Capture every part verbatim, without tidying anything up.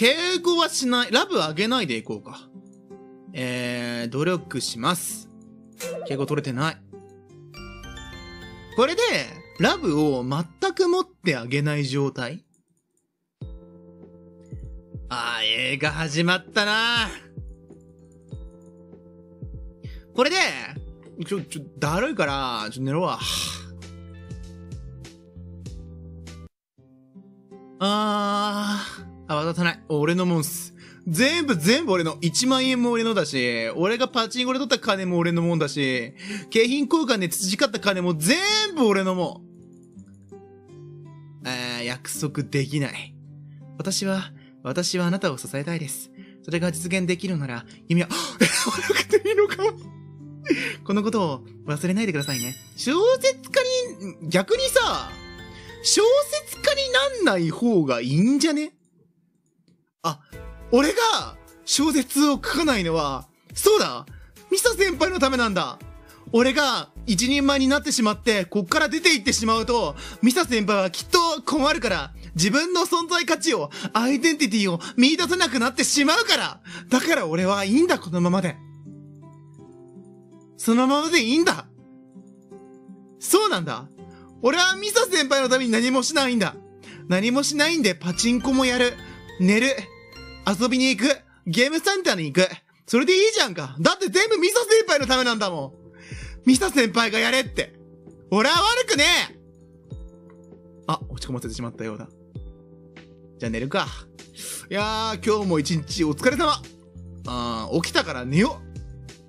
敬語はしない。ラブ上げないでいこうか。えー、努力します。敬語取れてない。これで、ラブを全く持ってあげない状態。あー、映画始まったな。これで、ちょ、ちょ、だるいから、ちょ、寝ろわ。あー、あ、渡さない。俺のもんっす。全部全部俺の。いちまんえんも俺のだし、俺がパチンコで取った金も俺のもんだし、景品交換で培った金も全部俺のもん。えー、約束できない。私は、私はあなたを支えたいです。それが実現できるなら、夢は、選ばなくていいのか。このことを忘れないでくださいね。小説家に、逆にさ、小説家になんない方がいいんじゃね？あ、俺が小説を書かないのは、そうだ！ミサ先輩のためなんだ！俺が一人前になってしまって、こっから出て行ってしまうと、ミサ先輩はきっと困るから、自分の存在価値を、アイデンティティを見出せなくなってしまうから！だから俺はいいんだ、このままで。そのままでいいんだ！そうなんだ！俺はミサ先輩のために何もしないんだ。何もしないんでパチンコもやる。寝る。遊びに行く。ゲームセンターに行く。それでいいじゃんか。だって全部ミサ先輩のためなんだもん。ミサ先輩がやれって。俺は悪くねえ。あ、落ち込ませてしまったようだ。じゃあ寝るか。いやー、今日も一日お疲れ様。あー、起きたから寝よう。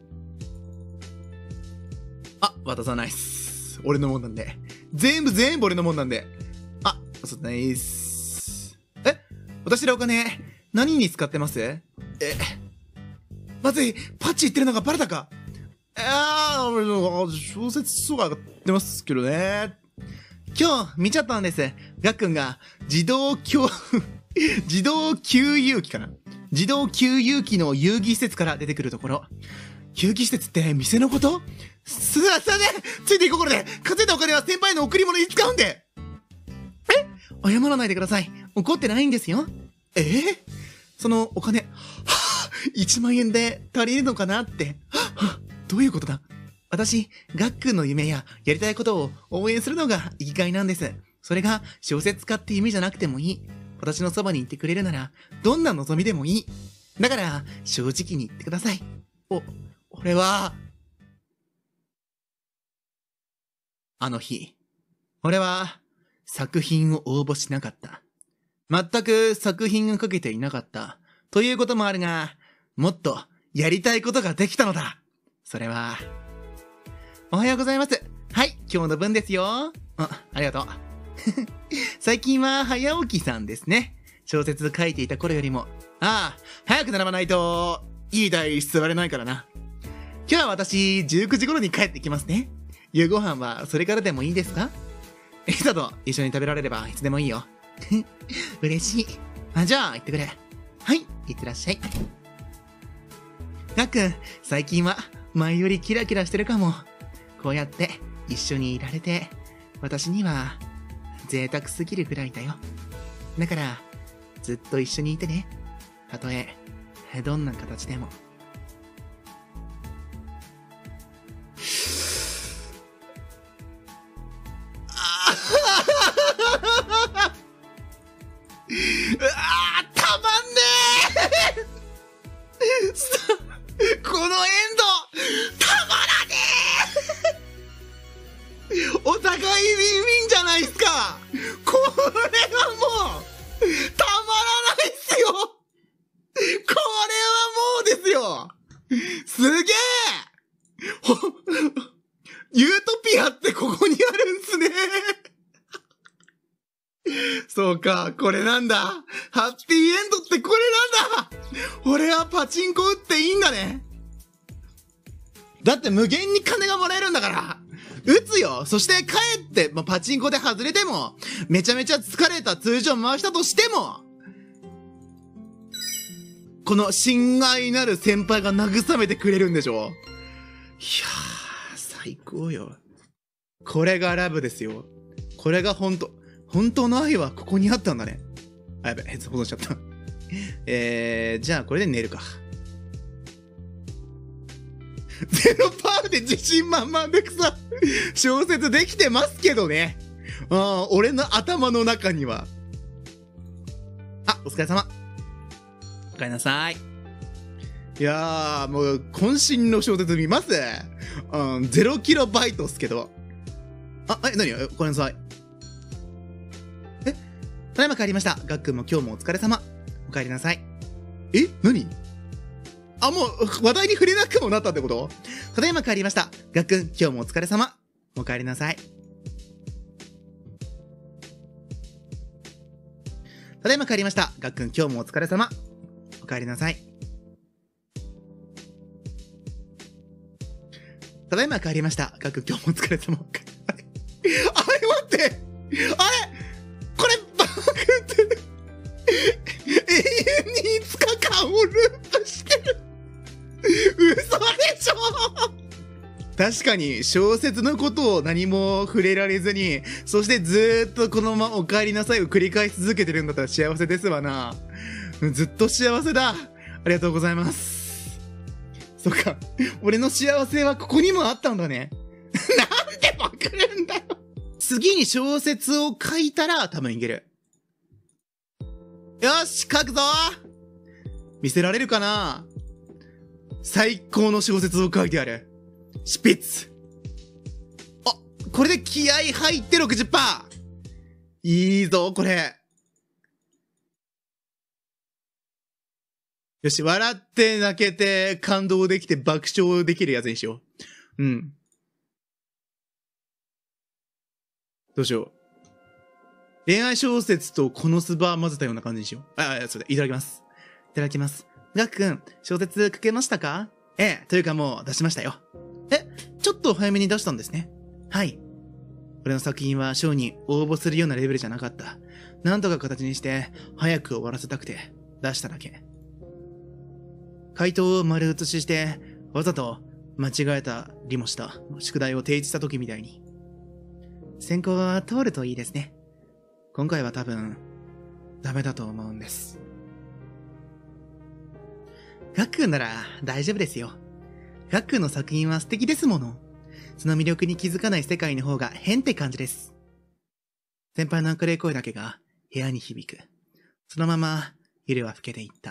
あ、渡さないっす。俺のもんなんで。全部全部俺のもんなんで。あ、そうないっす。え？私らお金、何に使ってます？え、まずい、パッチ言ってるのがバレたか？あー、小説とか買ってますけどね。今日見ちゃったんです。がっくんが自動教、自動給油機かな？自動給油機の遊戯施設から出てくるところ。遊戯施設って店のこと？す、すいません！ついていこうこれで！稼いだお金は先輩の贈り物に使うんで！え？謝らないでください。怒ってないんですよ。えー、そのお金、はぁ、いちまんえんで足りるのかなって。はぁ、どういうことだ？私、がっくんの夢ややりたいことを応援するのが生きがいなんです。それが小説家って夢じゃなくてもいい。私のそばにいてくれるなら、どんな望みでもいい。だから、正直に言ってください。お、俺は、あの日、俺は作品を応募しなかった。全く作品をかけていなかった。ということもあるが、もっとやりたいことができたのだ。それは、おはようございます。はい、今日の分ですよ。あ、ありがとう。最近は早起きさんですね。小説書いていた頃よりも。ああ、早く並ばないと、いい台座れないからな。今日は私、じゅうくじ頃に帰ってきますね。夕ご飯はそれからでもいいですか？リサと一緒に食べられればいつでもいいよ。嬉しい。あ、じゃあ、行ってくれ。はい、行ってらっしゃい。がっくん、最近は前よりキラキラしてるかも。こうやって一緒にいられて、私には贅沢すぎるぐらいだよ。だから、ずっと一緒にいてね。たとえ、どんな形でも。うわー、たまんねーこのエンド、たまらねーお互いウィンウィンじゃないっすか。これはもう、たまらないっすよ。これはもうですよ。すげえほユートピアってここにあるんすね。そうか、これなんだ。ハッピーエンドってこれなんだ。俺はパチンコ打っていいんだね。だって無限に金がもらえるんだから。打つよ。そして帰って、まあ、パチンコで外れても、めちゃめちゃ疲れた通常回したとしても、この親愛なる先輩が慰めてくれるんでしょ。いやー、最高よ。これがラブですよ。これが本当本当の愛はここにあったんだね。あ、やべ、ヘッドホンしちゃった。 えー、じゃあこれで寝るか。ゼロパーで自信満々でさ、小説できてますけどね。ああ、俺の頭の中には。あ、お疲れ様。お帰りなさい。いやー、もう、渾身の小説見ます？うん、ゼロキロバイトっすけど。あ、え、なに？ごめんなさい。え？ただいま帰りました。ガックンも今日もお疲れ様。お帰りなさい。え？何？あ、もう、話題に触れなくもなったってこと？ただいま帰りました。ガックン、今日もお疲れ様。お帰りなさい。ただいま帰りました。ガックン、今日もお疲れ様。お帰りなさい。ただいま帰りました。ガックン、今日もお疲れ様。あれ待って、あれこれバグって永遠にいつかかんをループしてる。嘘でしょ。確かに小説のことを何も触れられずに、そしてずーっとこのままお帰りなさいを繰り返し続けてるんだったら幸せですわな。ずっと幸せだ。ありがとうございます。そっか、俺の幸せはここにもあったんだね。なんでパクるんだよ。次に小説を書いたら多分いける。よし、書くぞ。見せられるかな。最高の小説を書いてある。スピッツ。あ、これで気合入って ろくじゅっパーセント。いいぞ、これ。よし、笑って泣けて感動できて爆笑できるやつにしよう。うん。どうしよう。恋愛小説とこのスバー混ぜたような感じにしよう。あ、あ、それで、いただきます。いただきます。ガックン、小説書けましたか？ええ、というかもう出しましたよ。え、ちょっと早めに出したんですね。はい。俺の作品は賞に応募するようなレベルじゃなかった。なんとか形にして、早く終わらせたくて、出しただけ。回答を丸写しして、わざと間違えたりもした宿題を提出した時みたいに。選考は通るといいですね。今回は多分、ダメだと思うんです。ガックンなら大丈夫ですよ。ガックンの作品は素敵ですもの。その魅力に気づかない世界の方が変って感じです。先輩の明るい声だけが部屋に響く。そのまま夜は更けていった。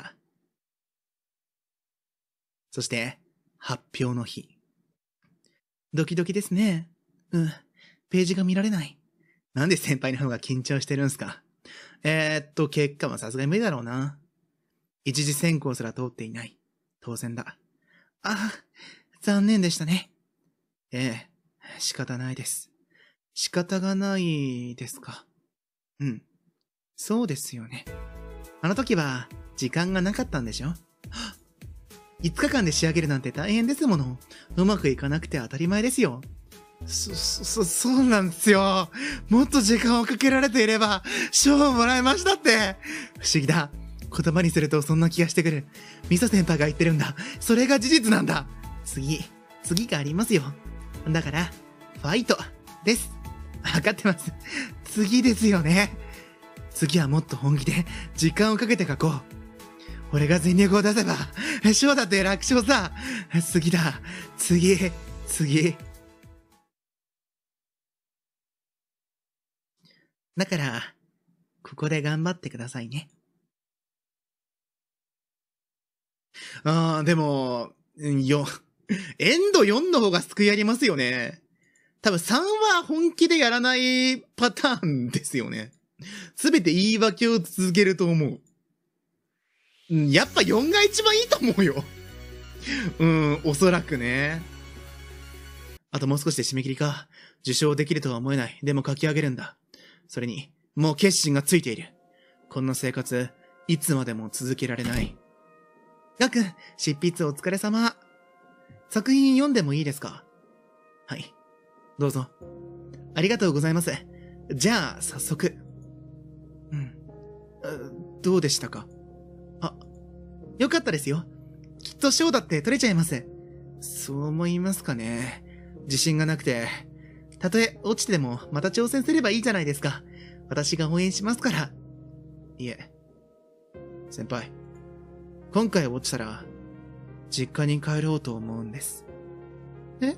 そして、発表の日。ドキドキですね。うん、ページが見られない。なんで先輩の方が緊張してるんすか？えー、っと、結果はさすがに無理だろうな。一次選考すら通っていない。当然だ。あ、残念でしたね。ええ、仕方ないです。仕方がないですか。うん。そうですよね。あの時は、時間がなかったんでしょ？いつかかんで仕上げるなんて大変ですもの。うまくいかなくて当たり前ですよ。そ、そ、そうなんですよ。もっと時間をかけられていれば、賞をもらえましたって。不思議だ。言葉にするとそんな気がしてくる。ミサ先輩が言ってるんだ。それが事実なんだ。次、次がありますよ。だから、ファイトです。わかってます。次ですよね。次はもっと本気で時間をかけて書こう。俺が全力を出せば、賞だって楽勝さ。次だ。次、次。だから、ここで頑張ってくださいね。あー、でも、よ、エンドよんの方が救いありますよね。多分さんは本気でやらないパターンですよね。すべて言い訳を続けると思う。やっぱよんが一番いいと思うよ。うん、おそらくね。あともう少しで締め切りか。受賞できるとは思えない。でも書き上げるんだ。それに、もう決心がついている。こんな生活、いつまでも続けられない。ガク、執筆お疲れ様。作品読んでもいいですか？はい。どうぞ。ありがとうございます。じゃあ、早速。うん。どうでしたか？あ、よかったですよ。きっと賞だって取れちゃいます。そう思いますかね。自信がなくて。たとえ落ちてもまた挑戦すればいいじゃないですか。私が応援しますから。いえ。 先輩、今回落ちたら、実家に帰ろうと思うんです。え？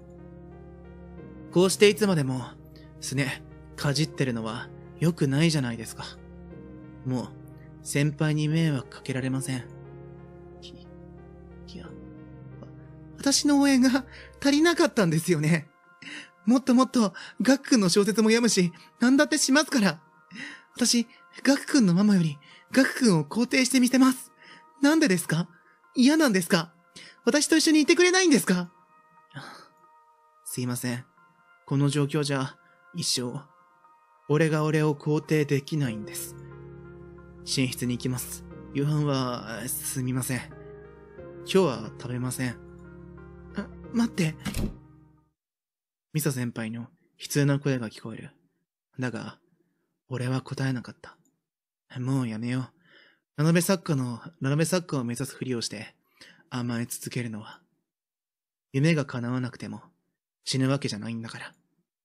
こうしていつまでも、すね、かじってるのは良くないじゃないですか。もう、先輩に迷惑かけられません。い、いや、私の応援が足りなかったんですよね。もっともっと、ガク君の小説も読むし、なんだってしますから。私、ガク君のママより、ガク君を肯定してみせます。なんでですか？嫌なんですか？私と一緒にいてくれないんですか？すいません。この状況じゃ、一生、俺が俺を肯定できないんです。寝室に行きます。夕飯は、すみません。今日は食べません。あ、待って。ミサ先輩の悲痛な声が聞こえる。だが、俺は答えなかった。もうやめよう。ラノベ作家の、ラノベ作家を目指すふりをして、甘え続けるのは、夢が叶わなくても死ぬわけじゃないんだから。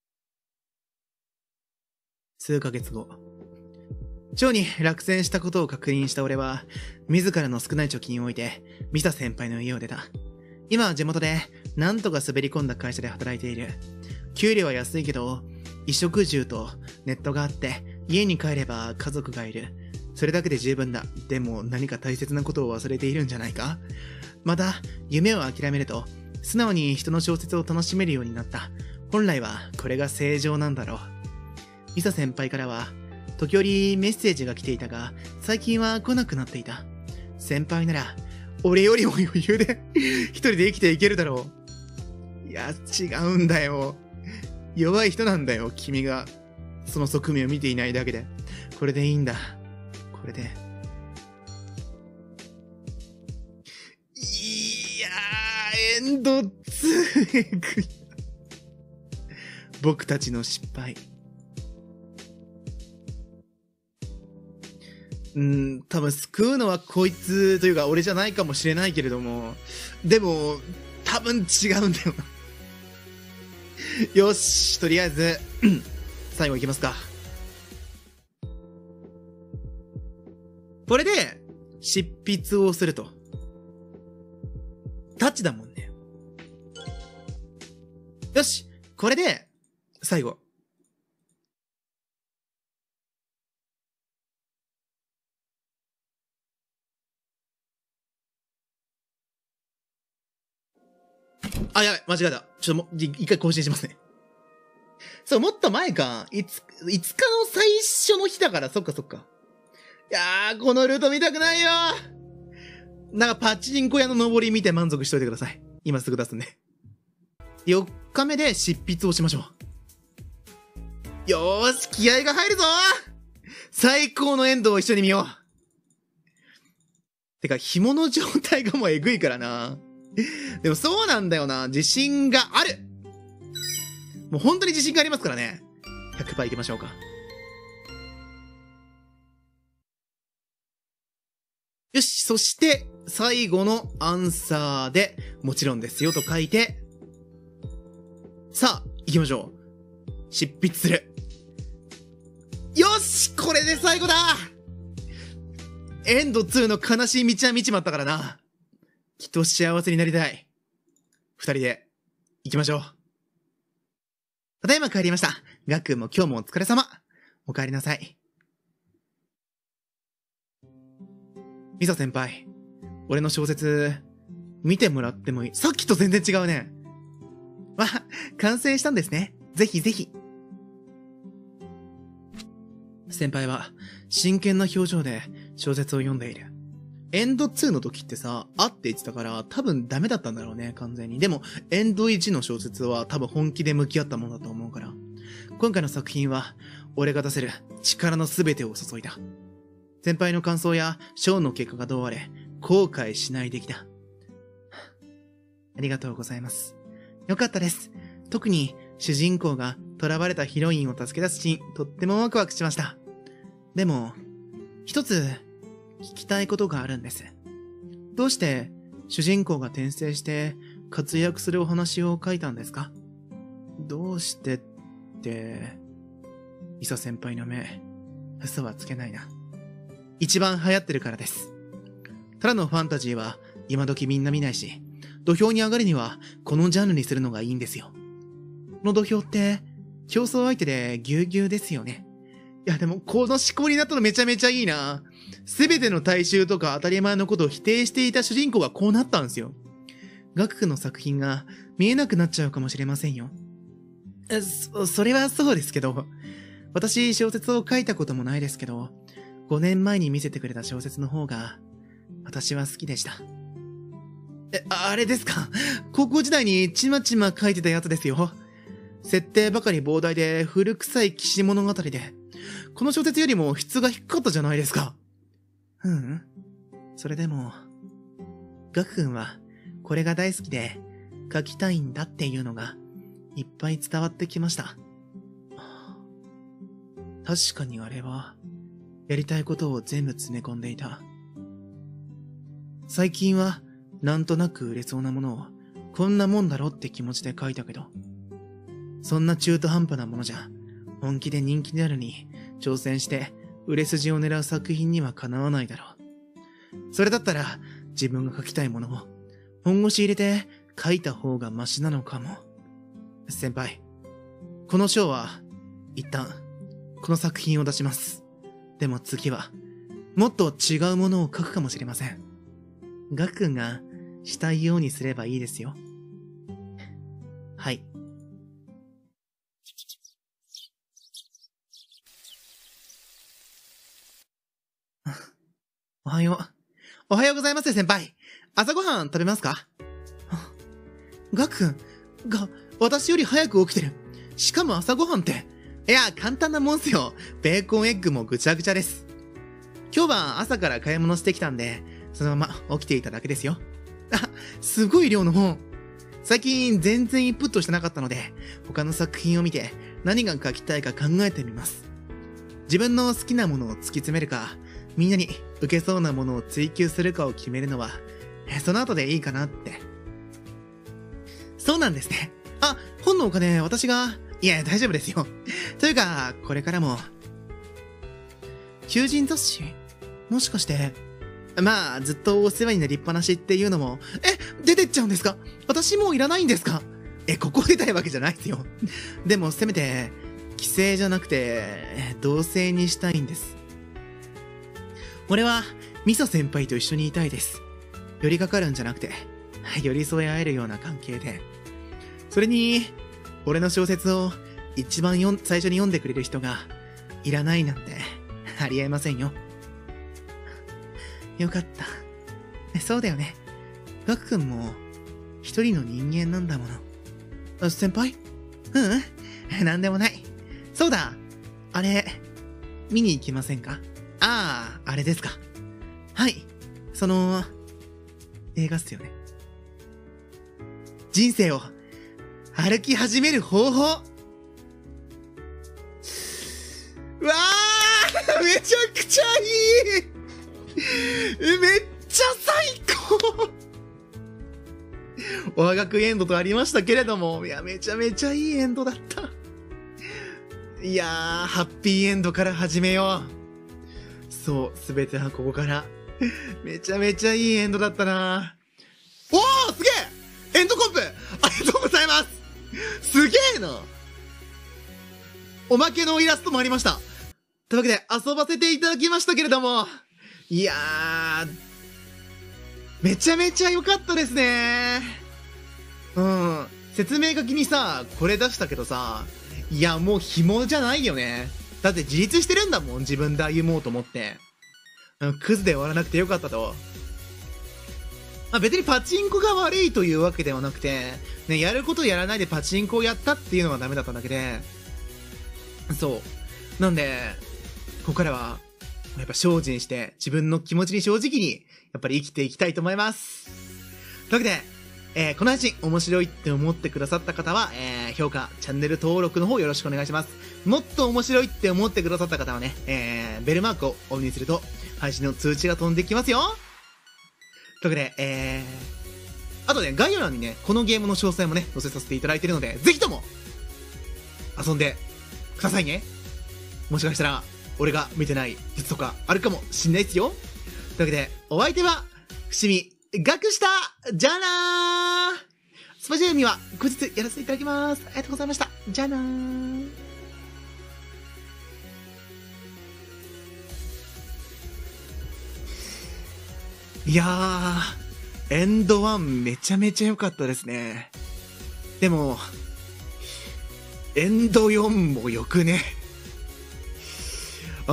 数ヶ月後、蝶に落選したことを確認した俺は、自らの少ない貯金を置いて、ミサ先輩の家を出た。今は地元で、なんとか滑り込んだ会社で働いている。給料は安いけど、衣食住とネットがあって、家に帰れば家族がいる。それだけで十分だ。でも何か大切なことを忘れているんじゃないか？また、夢を諦めると、素直に人の小説を楽しめるようになった。本来はこれが正常なんだろう。ミサ先輩からは、時折メッセージが来ていたが、最近は来なくなっていた。先輩なら、俺よりも余裕で一人で生きていけるだろう。いや、違うんだよ。弱い人なんだよ、君が。その側面を見ていないだけで。これでいいんだ。これで。いやー、エンドツー。僕たちの失敗。うん、多分救うのはこいつというか俺じゃないかもしれないけれども、でも、多分違うんだよな。よし、とりあえず、最後いきますか。これで、執筆をすると。タッチだもんね。よし、これで、最後。あ、やばい、間違えた。ちょっともう、一回更新しますね。そう、もっと前か。いつ、いつかの最初の日だから、そっかそっか。いやー、このルート見たくないよー。なんかパチンコ屋の上り見て満足しといてください。今すぐ出すんで。よっかめで執筆をしましょう。よーし、気合が入るぞー。最高のエンドを一緒に見よう。てか、紐の状態がもうえぐいからな。でもそうなんだよな。自信がある。もう本当に自信がありますからね。ひゃくパーいきましょうか。よし、そして、最後のアンサーで、もちろんですよと書いて、さあ、行きましょう。執筆する。よし、これで最後だ。エンドツーの悲しい道は見ちまったからな。きっと幸せになりたい。二人で、行きましょう。ただいま帰りました。ガックンも今日もお疲れ様。お帰りなさい。ミサ先輩、俺の小説、見てもらってもいい？さっきと全然違うね。わ、完成したんですね。ぜひぜひ。先輩は、真剣な表情で小説を読んでいる。エンドツーの時ってさ、あって言ってたから、多分ダメだったんだろうね、完全に。でも、エンドワンの小説は多分本気で向き合ったものだと思うから。今回の作品は、俺が出せる力の全てを注いだ。先輩の感想や、ショーの結果がどうあれ、後悔しない出来だ。ありがとうございます。よかったです。特に、主人公が囚われたヒロインを助け出すシーン、とってもワクワクしました。でも、一つ、聞きたいことがあるんです。どうして主人公が転生して活躍するお話を書いたんですか？どうしてって、ミサ先輩の目、嘘はつけないな。 一番流行ってるからです。ただのファンタジーは今時みんな見ないし、土俵に上がるにはこのジャンルにするのがいいんですよ。この土俵って競争相手でぎゅうぎゅうですよね。いやでもこの思考になったのめちゃめちゃいいな。すべての大衆とか当たり前のことを否定していた主人公がこうなったんですよ。ガク君の作品が見えなくなっちゃうかもしれませんよ。そ、それはそうですけど、私小説を書いたこともないですけど、ごねんまえに見せてくれた小説の方が私は好きでした。え、あれですか？高校時代にちまちま書いてたやつですよ。設定ばかり膨大で古臭い騎士物語で、この小説よりも質が低かったじゃないですか。うん。それでも、ガク君はこれが大好きで書きたいんだっていうのがいっぱい伝わってきました。確かにあれは、やりたいことを全部詰め込んでいた。最近は、なんとなく売れそうなものを、こんなもんだろって気持ちで書いたけど、そんな中途半端なものじゃ、本気で人気であるに、挑戦して、売れ筋を狙う作品にはかなわないだろう。それだったら、自分が書きたいものを、本腰入れて書いた方がマシなのかも。先輩、この章は、一旦、この作品を出します。でも次は、もっと違うものを書くかもしれません。ガク君がしたいようにすればいいですよ。はい。おはよう。おはようございます先輩。朝ごはん食べますか？ガク君が私より早く起きてる。しかも朝ごはんって。いや、簡単なもんっすよ。ベーコンエッグもぐちゃぐちゃです。今日は朝から買い物してきたんで、そのまま起きていただけですよ。あ、すごい量の本。最近全然インプットしてなかったので、他の作品を見て何が書きたいか考えてみます。自分の好きなものを突き詰めるか、みんなに受けそうなものを追求するかを決めるのは、その後でいいかなって。そうなんですね。あ、本のお金私が、いや、大丈夫ですよ。というか、これからも、求人雑誌？もしかして、まあ、ずっとお世話になりっぱなしっていうのも、え、出てっちゃうんですか？私もういらないんですか？え、ここ出たいわけじゃないですよ。でも、せめて、規制じゃなくて、同性にしたいんです。俺は、ミサ先輩と一緒にいたいです。寄りかかるんじゃなくて、寄り添え合えるような関係で。それに、俺の小説を一番よん最初に読んでくれる人がいらないなんてありえませんよ。よかった。そうだよね。ガク君も一人の人間なんだもの。あ、先輩？ううん、なんでもない。そうだ。あれ、見に行きませんか？ああ、あれですか。はい。その、映画っすよね。人生を歩き始める方法。うわー、めちゃくちゃいい。めっちゃ最高。おはがくエンドとありましたけれども、いや、めちゃめちゃいいエンドだった。いやー、ハッピーエンドから始めよう。そう、すべてはここから。めちゃめちゃいいエンドだったな。おー、すげえ！エンドコンプありがとうございます。すげえな。おまけのイラストもありました。というわけで遊ばせていただきましたけれども、いやー、めちゃめちゃ良かったですね。うん。説明書きにさ、これ出したけどさ、いやもう紐じゃないよね。だって自立してるんだもん、自分で歩もうと思って。クズで終わらなくてよかったと。まあ、別にパチンコが悪いというわけではなくて、ね、やることやらないでパチンコをやったっていうのがダメだっただけで、そう。なんで、ここからは、やっぱ精進して、自分の気持ちに正直に、やっぱり生きていきたいと思います。というわけで、えー、この配信面白いって思ってくださった方は、えー、評価、チャンネル登録の方よろしくお願いします。もっと面白いって思ってくださった方はね、えー、ベルマークをオンにすると、配信の通知が飛んできますよ。というわけで、えー、あとね、概要欄にね、このゲームの詳細もね、載せさせていただいているので、ぜひとも、遊んでくださいね。もしかしたら、 俺が見てない術とかあるかもしんないっすよ。というわけで、お相手は、伏見学したじゃあなースパジャイには後日やらせていただきます。ありがとうございました。じゃあなー。いやー、エンドワンめちゃめちゃ良かったですね。でも、エンドよんも良くね。うん、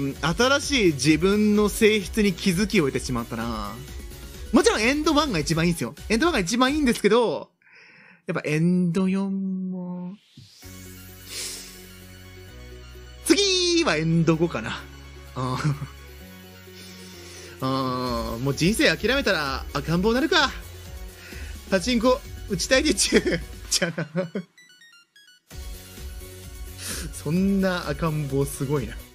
新しい自分の性質に気づきを得てしまったな。もちろんエンドワンが一番いいんですよ。エンドワンが一番いいんですけど、やっぱエンドよんも、次はエンドごかな。ああ、もう人生諦めたら赤ん坊になるか。パチンコ打ちたいでちゅう。じゃあな。そんな赤ん坊すごいな。